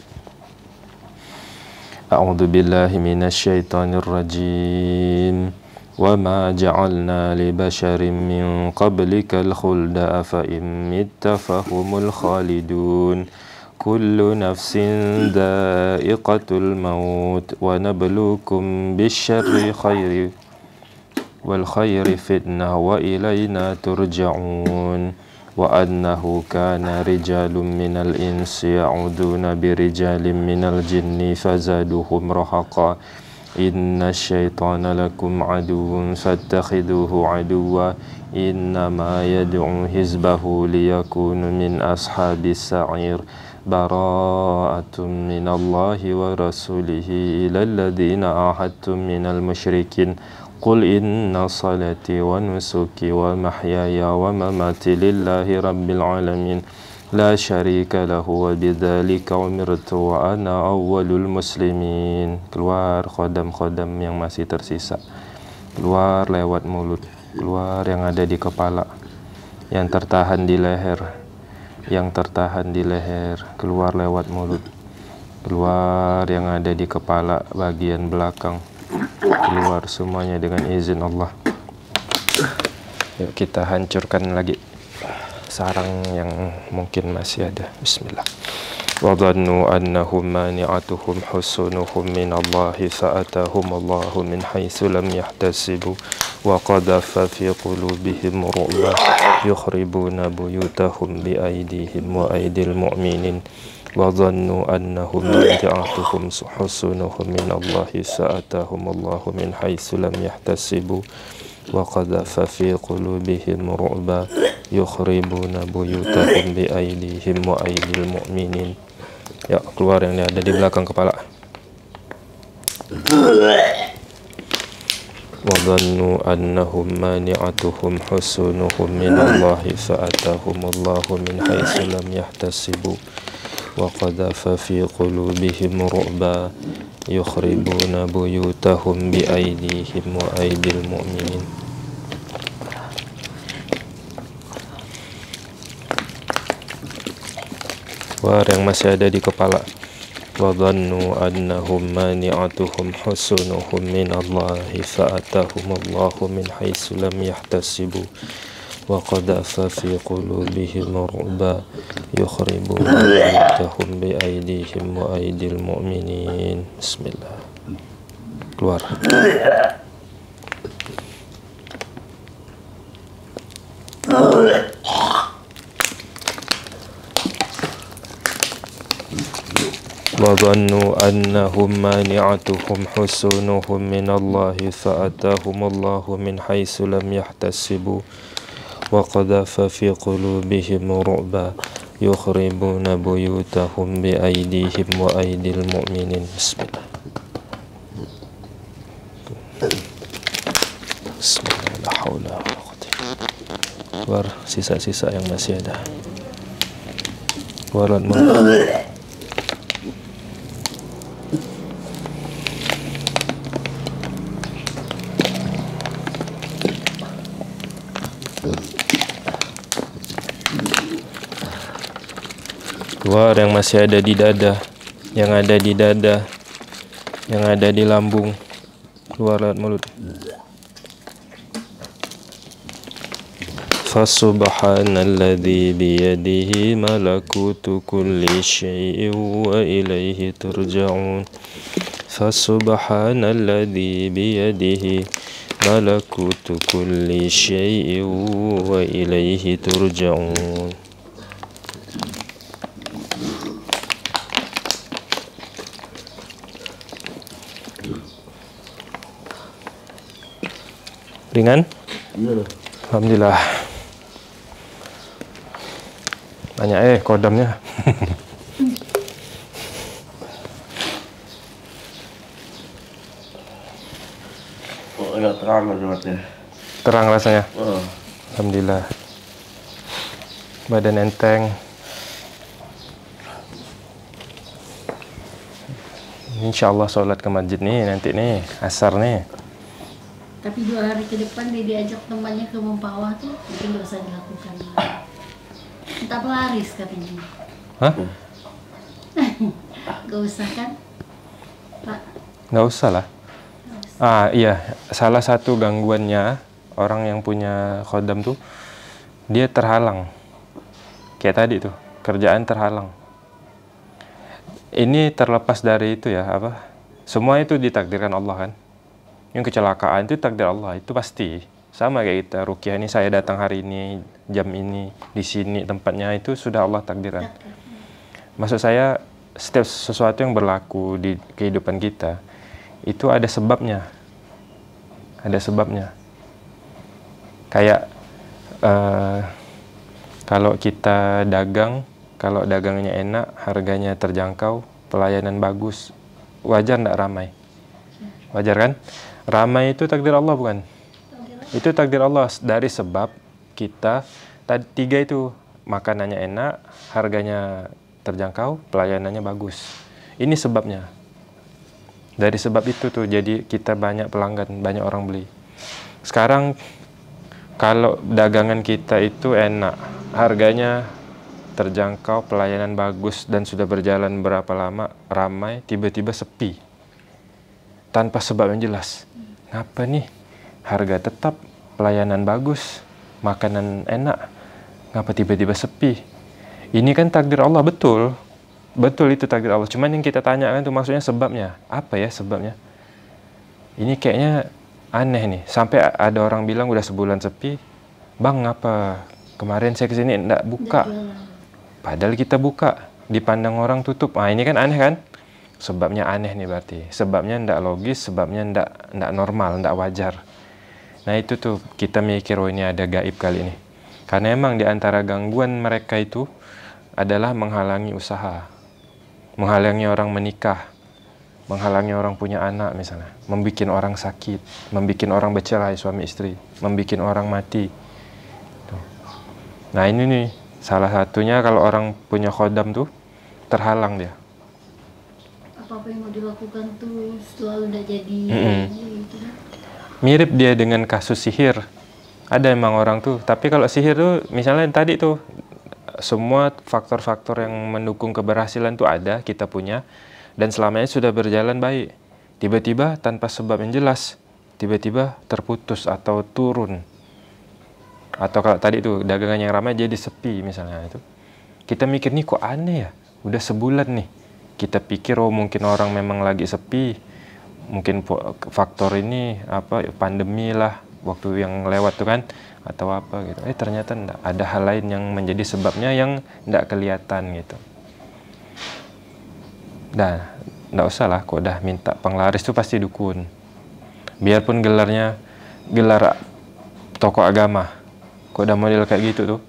A'udzu billahi minasyaitonir rajim. Wa ma ja'alna li basharin min qablikal khulda afa in mitta fahumul khalidun. Kullu nafsin dha'iqatul maut wa nabluukum bisyarri khairi wal khairi fitnah wa ilayna turja'un. Wa annahu kana rijalun minal insi ya'uduna birijalin minal jinni fazaduhum rahaqa. Inna syaitana lakum aduwwun fattakhiduhu aduwwa. Innama yad'u hizbahu liyakunu min ashabis sa'ir. Bara'atun minallahi wa rasulihi ilal ladzina ahadtum minal musyrikin. Qul inna salati wa nusuki wa mahyaya wa mamati lillahi rabbil alamin. La syarika lahu wa bidzalika umirtu wa ana awwalul muslimin. Keluar khodam-khodam yang masih tersisa. Keluar lewat mulut. Keluar yang ada di kepala. Yang tertahan di leher. Yang tertahan di leher. Keluar lewat mulut. Keluar yang ada di kepala bagian belakang. Keluar semuanya dengan izin Allah. Yuk kita hancurkan lagi sarang yang mungkin masih ada. Bismillah. Wa dhannu annahum mani'atuhum husunuhum min Allahi fa'atahum Allahu min haitsu lam yahtasibu wa qadhafa fi qulubihim ru'ba yukhribuna buyutahum bi aydihim wa aydil mu'minin. Wa dhannu annahum mani'atuhum husunuhum min Allahi fa'atahum Allahu min haitsu lam yahtasibu wa qadhafa fi qulubihim ru'ba yukhribuna buyutahum bi aydihim wa aydil mu'minin. Ya, keluar yang ada di belakang kepala. Wa dhannu annahum mani'atuhum husunuhum min Allahi fa'atahum Allahu min haitsu lam yahtasibu wa qadhafa fi qulubihim ru'ba yukhribuna buyutahum bi aydihim wa aydil mu'minin. Keluar yang masih ada di kepala. Wa dhannu annahum mani'atuhum husunuhum min Allahi fa'atahum Allahu min haitsu lam yahtasibu wa qadhafa fi qulubihim ru'ba yukhribuna buyutahum bi aydihim wa aydil mu'minin. Bismillah. Keluar. Wa dhannu annahum mani'atuhum husunuhum min Allahi fa'atahum Allahu min haitsu lam yahtasibu wa qadhafa fi qulubihim ru'ba yukhribuna buyutahum bi aydihim wa aydil mu'minin. Bismillah. Bismillah, la haula wa la quwwata. Keluar sisa-sisa yang masih ada. Keluar keluar yang masih ada di dada, yang ada di dada, yang ada di lambung. Keluar lewat mulut. Fasubhanalladzi biyadihi malakutu kulli syai'in wa ilaihi turja'un. Fasubhanalladzi biyadihi malakutu kulli syai'in wa ilaihi turja'un. Ringan? Iya. Alhamdulillah. Banyak kodamnya. Oh, agak terang rasanya. Terang rasanya. Oh. Alhamdulillah. Badan enteng. Insya Allah sholat ke masjid nih nanti nih, asar nih. Tapi 2 hari ke depan dia diajak temannya ke Mempawah tuh mungkin gak usah dilakukan. Entah pelaris katanya. Hah? Gak usah kan, Pak? Nggak usah lah. Ah iya, salah satu gangguannya orang yang punya khodam tuh, dia terhalang. Kayak tadi tuh, kerjaan terhalang. Ini terlepas dari itu ya, apa? Semua itu ditakdirkan Allah kan. Yang kecelakaan itu takdir Allah, itu pasti. Sama kayak kita, ruqyah ini saya datang hari ini, jam ini, di sini tempatnya itu sudah Allah takdirkan. Maksud saya, setiap sesuatu yang berlaku di kehidupan kita, itu ada sebabnya. Ada sebabnya. Kayak kalau kita dagang, kalau dagangnya enak, harganya terjangkau, pelayanan bagus, wajar nggak ramai? Wajar kan? Ramai itu takdir Allah bukan? Itu takdir Allah dari sebab kita tadi 3 itu, makanannya enak, harganya terjangkau, pelayanannya bagus. Ini sebabnya. Dari sebab itu tuh jadi kita banyak pelanggan, banyak orang beli. Sekarang kalau dagangan kita itu enak, harganya terjangkau, pelayanan bagus dan sudah berjalan berapa lama, ramai, tiba-tiba sepi. Tanpa sebab yang jelas. Ngapa nih? Harga tetap, pelayanan bagus, makanan enak, ngapa tiba-tiba sepi? Ini kan takdir Allah, betul. Betul itu takdir Allah. Cuman yang kita tanyakan tuh maksudnya sebabnya. Apa ya sebabnya? Ini kayaknya aneh nih. Sampai ada orang bilang udah sebulan sepi. Bang, ngapa kemarin saya kesini enggak buka? Padahal kita buka. Dipandang orang tutup. Nah ini kan aneh kan? Sebabnya aneh nih berarti. Sebabnya ndak logis, sebabnya ndak normal, ndak wajar. Nah itu tuh kita mikir, oh ini ada gaib kali ini. Karena emang di antara gangguan mereka itu adalah menghalangi usaha. Menghalangi orang menikah. Menghalangi orang punya anak misalnya. Membikin orang sakit. Membikin orang bercerai suami istri. Membikin orang mati. Tuh. Nah ini nih, salah satunya kalau orang punya khodam tuh terhalang dia. Apa yang mau dilakukan tuh selalu udah jadi gitu kan? Mirip dia dengan kasus sihir. Ada emang orang tuh, tapi kalau sihir tuh misalnya tadi tuh semua faktor-faktor yang mendukung keberhasilan tuh ada, kita punya, dan selamanya sudah berjalan baik. Tiba-tiba tanpa sebab yang jelas, tiba-tiba terputus atau turun. Atau kalau tadi tuh dagangan yang ramai jadi sepi misalnya itu. Kita mikir nih kok aneh ya, udah sebulan nih. Kita pikir oh mungkin orang memang lagi sepi, mungkin faktor ini apa pandemi lah waktu yang lewat tuh kan atau apa gitu. Ternyata enggak, ada hal lain yang menjadi sebabnya yang enggak kelihatan gitu. Nah, enggak usah lah kok udah minta penglaris tuh pasti dukun. Biarpun gelarnya gelar tokoh agama, kok udah model kayak gitu tuh.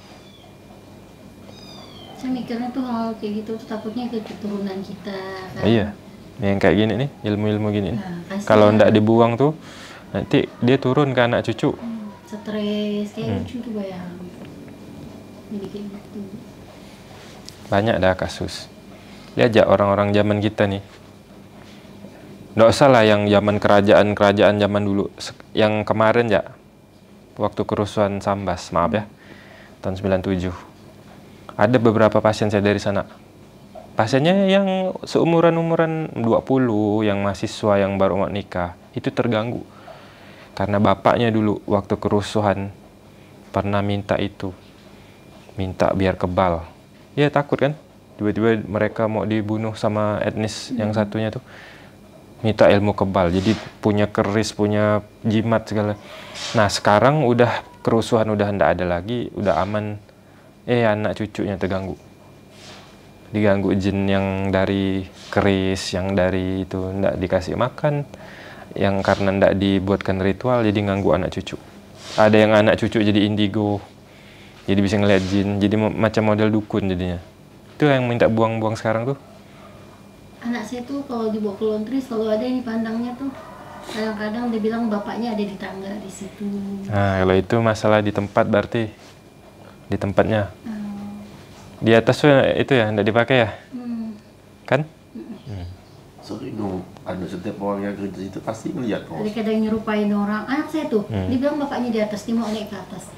Saya mikirnya tuh hal kayak gitu tuh takutnya ke keturunan kita kan. Iya, yang kayak gini nih, ilmu-ilmu gini nih. Nah, Kalau ndak dibuang tuh, nanti dia turun ke anak cucu. Stres, kayak lucu tuh bayang. Jadi kayak gitu. Banyak dah kasus. Lihat aja orang-orang zaman kita nih. Nggak usah lah yang zaman kerajaan-kerajaan zaman dulu. Yang kemarin ya, waktu kerusuhan Sambas, maaf ya, tahun 97. Ada beberapa pasien saya dari sana. Pasiennya yang seumuran-umuran 20, yang mahasiswa, yang baru mau nikah, itu terganggu. Karena bapaknya dulu waktu kerusuhan pernah minta itu, minta biar kebal. Ya takut kan, tiba-tiba mereka mau dibunuh sama etnis yang satunya tuh, minta ilmu kebal, jadi punya keris, punya jimat segala. Nah sekarang udah kerusuhan udah ndak ada lagi, udah aman. Anak cucunya terganggu, diganggu jin yang dari keris, yang dari itu ndak dikasih makan, yang karena ndak dibuatkan ritual jadi ganggu anak cucu. Ada yang anak cucu jadi indigo, jadi bisa ngeliat jin, jadi macam model dukun jadinya. Itu yang minta buang-buang sekarang tuh. Anak saya tuh kalau dibawa ke laundry selalu ada yang dipandangnya tuh. Kadang-kadang dia bilang bapaknya ada di tangga di situ. Nah kalau itu masalah di tempat berarti, di tempatnya. Di atas tuh itu ya ndak dipakai ya, kan? Sering dong, ada setiap orang yang kerja itu pasti ngeliat bos. Jadi kadang nyerupain orang. Anak saya tuh, dia bilang bapaknya di atas, dia mau naik ke atas.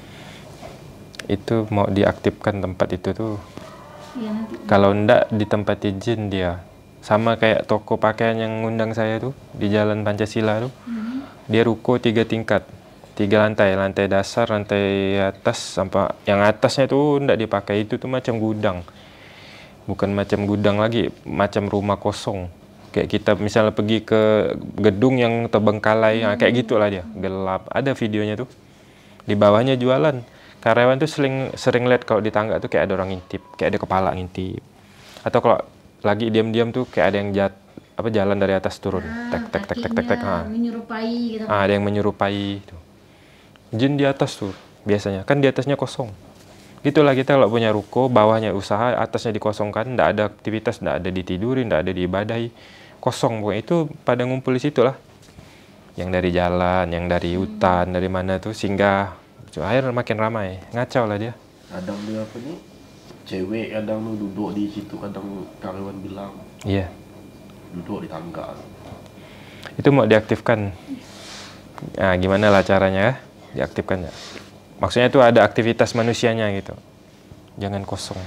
Itu mau diaktifkan tempat itu tuh. Iya nanti. Kalau ndak di tempat izin dia. Sama kayak toko pakaian yang ngundang saya tuh di Jalan Pancasila tuh. Dia ruko 3 tingkat. 3 lantai, lantai dasar, lantai atas, sampai yang atasnya tuh ndak dipakai, itu tuh macam gudang. Bukan macam gudang lagi, macam rumah kosong. Kayak kita misalnya pergi ke gedung yang terbengkalai, nah, kayak gitulah dia, gelap. Ada videonya tuh. Di bawahnya jualan. Karyawan tuh sering lihat kalau di tangga tuh kayak ada orang ngintip, kayak ada kepala ngintip. Atau kalau lagi diam-diam tuh kayak ada yang jalan dari atas turun. Tek tek tek tek tek tek. Menyerupai gitu. Ada yang menyerupai tuh. Jin di atas tuh biasanya. Kan di atasnya kosong. Gitulah kita kalau punya ruko, bawahnya usaha, atasnya dikosongkan, ndak ada aktivitas, ndak ada ditidurin, ndak ada diibadahi. Kosong pokoknya, itu pada ngumpul di situ lah. Yang dari jalan, yang dari hutan, dari mana tuh, sehingga akhirnya makin ramai. Ngacau lah dia. Kadang dia apa nih, cewek kadang lu duduk di situ, kadang karyawan bilang Iya. duduk di tangga. Itu mau diaktifkan. Nah, gimana lah caranya diaktifkan ya? Maksudnya itu ada aktivitas manusianya gitu. Jangan kosong.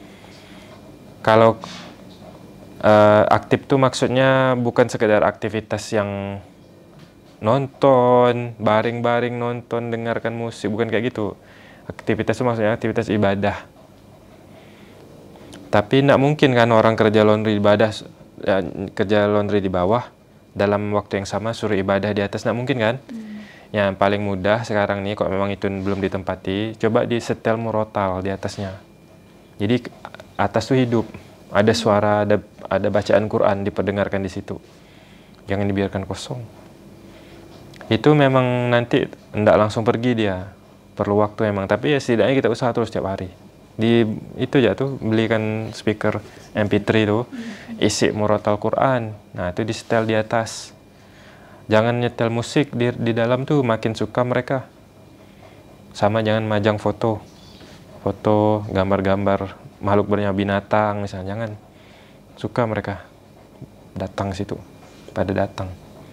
Kalau aktif tuh maksudnya bukan sekedar aktivitas yang nonton, baring-baring nonton, dengarkan musik, bukan kayak gitu. Aktivitas itu maksudnya aktivitas ibadah. Tapi tidak mungkin kan orang kerja laundry ibadah, kerja laundry di bawah, dalam waktu yang sama suruh ibadah di atas, tidak mungkin kan? Yang paling mudah sekarang nih, kalau memang itu belum ditempati, coba disetel murotal di atasnya. Jadi atas tuh hidup, ada suara, ada bacaan Quran diperdengarkan di situ. Jangan dibiarkan kosong. Itu memang nanti tidak langsung pergi dia, perlu waktu emang. Tapi ya setidaknya kita usaha terus setiap hari. Di itu ya tuh belikan speaker MP3 tuh, isi murotal Quran. Nah itu disetel di atas. Jangan nyetel musik di dalam tuh, makin suka mereka. Sama jangan majang foto gambar-gambar makhluk bernyawa binatang misalnya, jangan. Suka mereka datang situ, pada datang.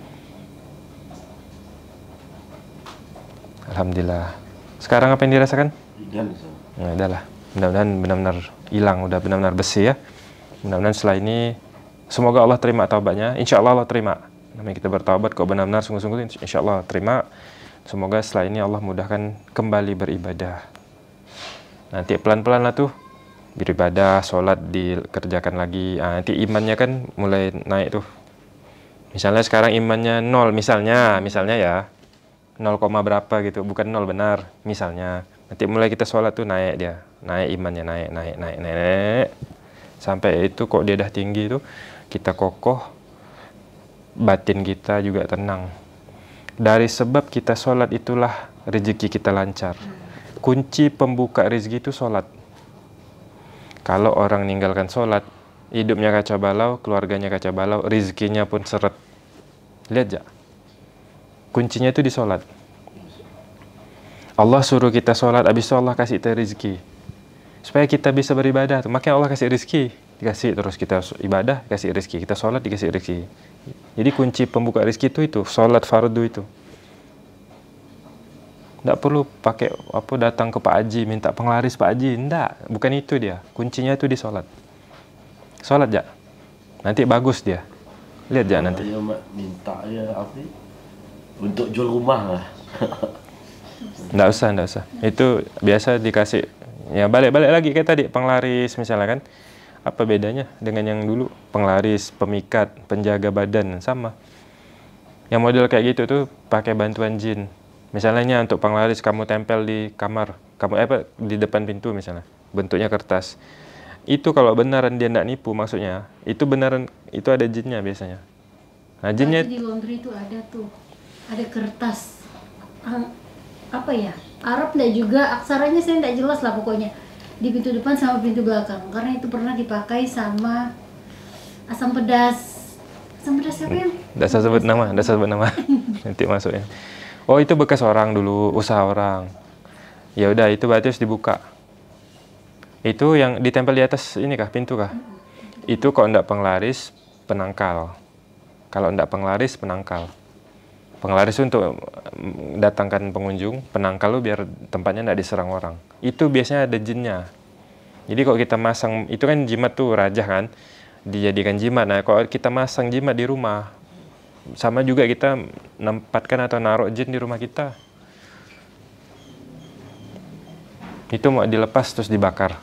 Alhamdulillah. Sekarang apa yang dirasakan? Nah, udahlah. Mudah-mudahan benar-benar hilang, udah benar-benar bersih ya. Mudah-mudahan setelah ini semoga Allah terima taubatnya. Insya Allah Allah terima. Namanya kita bertaubat kok benar-benar sungguh-sungguh, insya Allah terima. Semoga setelah ini Allah mudahkan kembali beribadah. Nanti pelan-pelan lah tuh beribadah, sholat dikerjakan lagi. Nah, nanti imannya kan mulai naik tuh. Misalnya sekarang imannya 0 misalnya ya 0, berapa gitu, bukan 0 benar misalnya. Nanti mulai kita sholat tuh naik dia, naik imannya, naik. Sampai itu kok dia udah tinggi tuh, kita kokoh, batin kita juga tenang. Dari sebab kita sholat itulah rezeki kita lancar. Kunci pembuka rezeki itu sholat. Kalau orang ninggalkan sholat, hidupnya kacau balau, keluarganya kacau balau, rezekinya pun seret. Lihat ya, kuncinya itu di sholat. Allah suruh kita sholat, habis itu Allah kasih kita rezeki. Supaya kita bisa beribadah, makanya Allah kasih rezeki. Dikasih terus kita ibadah, kasih rezeki. Kita sholat, dikasih rezeki. Jadi kunci pembuka rezeki itu sholat fardu itu. Tidak perlu pakai datang ke Pak Haji, minta penglaris Pak Haji. Tidak, bukan itu dia. Kuncinya itu di sholat. Sholat ya, nanti bagus dia. Lihat ya nanti. Minta ya apa? Untuk jual rumah lah. Nggak usah. Itu biasa dikasih, ya balik-balik lagi kayak tadi, penglaris misalnya kan. Apa bedanya dengan yang dulu? Penglaris, pemikat, penjaga badan, sama. Yang model kayak gitu tuh pakai bantuan jin. Misalnya untuk penglaris kamu tempel di kamar, di depan pintu misalnya, bentuknya kertas. Itu kalau beneran dia nggak nipu maksudnya, itu beneran, itu ada jinnya biasanya. Nah jinnya di laundry itu ada tuh, ada kertas. Apa ya? Arab nggak juga, aksaranya saya nggak jelas lah pokoknya. Di pintu depan sama pintu belakang, karena itu pernah dipakai sama asam pedas. Asam pedas siapa yang? Nggak usah sebut nama, nanti masuknya. Oh itu bekas orang dulu, usaha orang. Ya udah itu berarti harus dibuka. Itu yang ditempel di atas ini kah, pintu kah? Itu kalau nggak penglaris, penangkal. Kalau nggak penglaris, penangkal. Penglaris untuk datangkan pengunjung, penangkal lu biar tempatnya nggak diserang orang. Itu biasanya ada jinnya. Jadi kalau kita masang, itu kan jimat tuh rajah kan, dijadikan jimat. Nah kalau kita masang jimat di rumah, sama juga kita nempatkan atau naruh jin di rumah kita. Itu mau dilepas terus dibakar.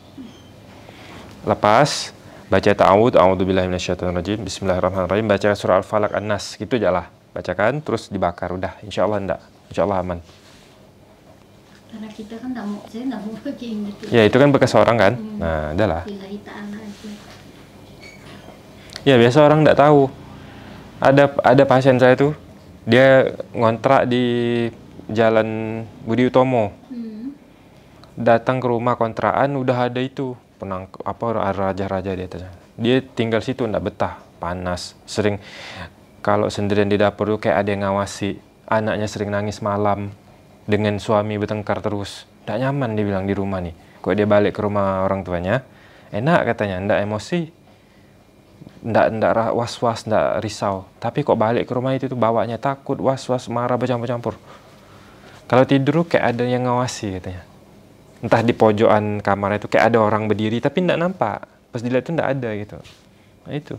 Lepas, baca ta'awud, a'udzubillahi minasyaitonirrajim, bismillahirrahmanirrahim, baca surah Al-Falaq, An-Nas, gitu aja lah. Bacakan, terus dibakar, udah, insya Allah aman. Karena kita kan saya nggak mau pakai yang gitu. Ya itu kan bekas orang kan, nah udahlah. Lillahi ta'ala aja. Ya biasa orang nggak tahu. Ada pasien saya tuh, dia ngontrak di Jalan Budi Utomo. Datang ke rumah kontrakan, udah ada itu raja-raja di atasnya. Dia tinggal situ nggak betah, panas, sering. Kalau sendirian di dapur tuh kayak ada yang ngawasi. Anaknya sering nangis malam. Dengan suami bertengkar terus. Nggak nyaman dia bilang di rumah nih. Kok dia balik ke rumah orang tuanya. Enak katanya, nggak emosi. Nggak was-was, nggak risau. Tapi kok balik ke rumah itu tuh bawanya takut, was-was, marah, bercampur-campur. Kalau tidur kayak ada yang ngawasi katanya. Entah di pojokan kamar itu kayak ada orang berdiri. Tapi nggak nampak. Pas dilihat itu nggak ada gitu. Nah itu.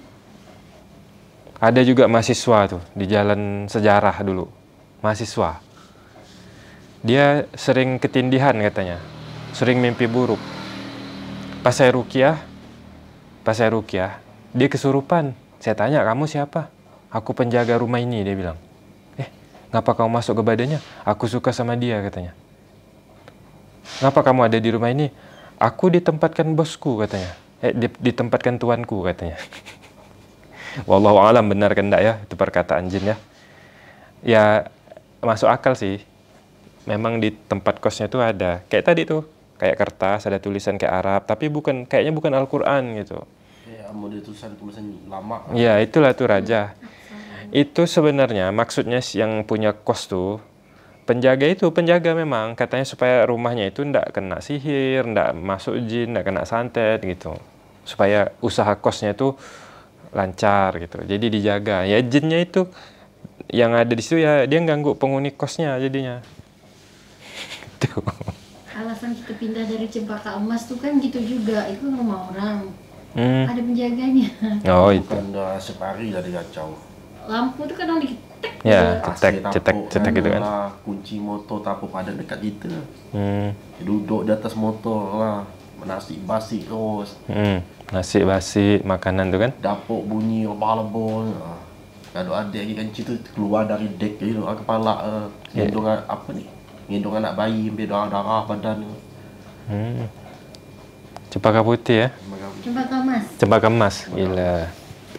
Ada juga mahasiswa tuh di Jalan Sejarah dulu, mahasiswa. Dia sering ketindihan katanya, sering mimpi buruk. Pas saya ruqyah, dia kesurupan. Saya tanya, kamu siapa? Aku penjaga rumah ini, dia bilang. Ngapa kamu masuk ke badannya? Aku suka sama dia katanya. Ngapa kamu ada di rumah ini? Aku ditempatkan bosku katanya. Ditempatkan tuanku katanya. Wallahu a'lam benar kan enggak ya itu perkataan jin ya. Ya masuk akal sih. Memang di tempat kosnya tuh ada kayak tadi tuh, kayak kertas ada tulisan kayak Arab, tapi kayaknya bukan Al-Qur'an gitu. Ya model tulisan lama. Ya itulah tuh raja. Itu sebenarnya maksudnya yang punya kos tuh penjaga memang katanya supaya rumahnya itu enggak kena sihir, enggak masuk jin, enggak kena santet gitu. Supaya usaha kosnya itu lancar gitu, jadi dijaga. Ya jinnya itu yang ada di situ ya dia ganggu penghuni kosnya jadinya. Tuh. Alasan kita pindah dari Cempaka Emas tuh kan gitu juga, itu rumah orang. Ada penjaganya. Oh itu. Bukan udah separi dari kacau. Lampu tuh kadang diketek. Ya cetek gitu kan. Kunci motor tapuk ada dekat kita. Duduk di atas motor lah, nasi basi terus. Nasi basi, makanan tuh kan. Dapur bunyi lebah-lebah. Kalau ada lagi kan cerita keluar dari dek gitu, kepala gendong apa nih? Gendong anak bayi, sampai darah badan. Cempaka putih ya. Cempaka emas. Gila.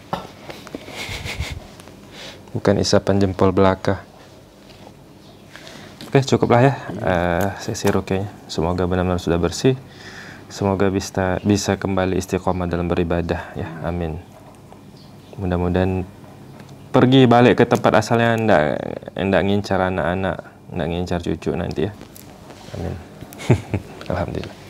Bukan isapan jempol belaka. Oke, cukuplah ya sesi ruqyahnya. Semoga benar-benar sudah bersih. Semoga bisa kembali istiqomah dalam beribadah ya, amin. Mudah-mudahan pergi balik ke tempat asalnya, enggak ngincar anak-anak, enggak ngincar cucu nanti ya, amin. Alhamdulillah.